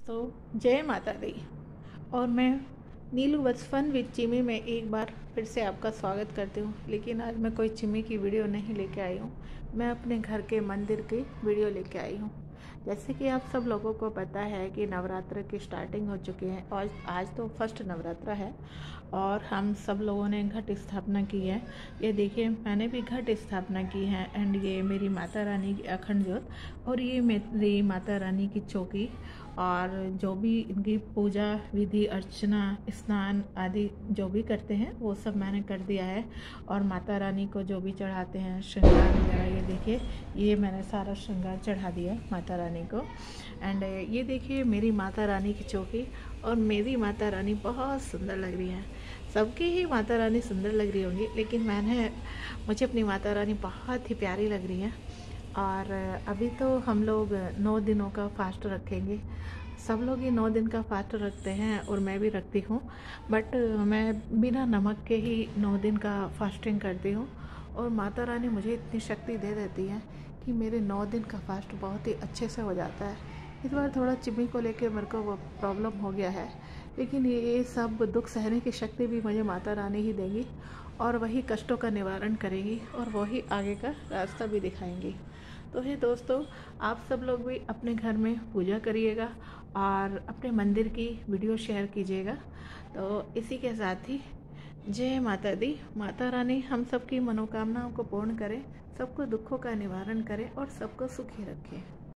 दोस्तों, जय माता दी। और मैं नीलू वत्स फन विद चिमी में एक बार फिर से आपका स्वागत करती हूँ। लेकिन आज मैं कोई चिमी की वीडियो नहीं लेके आई हूँ, मैं अपने घर के मंदिर की वीडियो लेके आई हूँ। जैसे कि आप सब लोगों को पता है कि नवरात्र की स्टार्टिंग हो चुकी है और आज तो फर्स्ट नवरात्रा है और हम सब लोगों ने घट स्थापना की है। ये देखिए, मैंने भी घट स्थापना की है। एंड ये मेरी माता रानी की अखंड ज्योत और ये मेरी माता रानी की चौकी और जो भी इनकी पूजा विधि अर्चना स्नान आदि जो भी करते हैं वो सब मैंने कर दिया है। और माता रानी को जो भी चढ़ाते हैं श्रृंगार वगैरह, ये देखिए, ये मैंने सारा श्रृंगार चढ़ा दिया है माता रानी को। एंड ये देखिए मेरी माता रानी की चौकी और मेरी माता रानी बहुत सुंदर लग रही है। सबकी ही माता रानी सुंदर लग रही होंगी, लेकिन मुझे अपनी माता रानी बहुत ही प्यारी लग रही है। और अभी तो हम लोग 9 दिनों का फास्ट रखेंगे। सब लोग ये 9 दिन का फास्ट रखते हैं और मैं भी रखती हूँ, बट मैं बिना नमक के ही 9 दिन का फास्टिंग करती हूँ। और माता रानी मुझे इतनी शक्ति दे देती है कि मेरे 9 दिन का फास्ट बहुत ही अच्छे से हो जाता है। इस बार थोड़ा चिमी को लेके मेरे को वो प्रॉब्लम हो गया है, लेकिन ये सब दुख सहने की शक्ति भी मुझे माता रानी ही देंगी और वही कष्टों का निवारण करेंगी और वही आगे का रास्ता भी दिखाएंगी। तो हे दोस्तों, आप सब लोग भी अपने घर में पूजा करिएगा और अपने मंदिर की वीडियो शेयर कीजिएगा। तो इसी के साथ ही जय माता दी। माता रानी हम सबकी मनोकामनाओं को पूर्ण करें, सबको दुखों का निवारण करें और सबको सुखी रखें।